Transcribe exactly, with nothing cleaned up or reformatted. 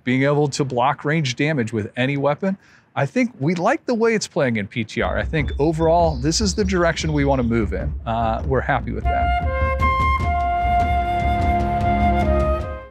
being able to block range damage with any weapon. I think we like the way it's playing in P T R. I think overall, this is the direction we want to move in. Uh, we're happy with that.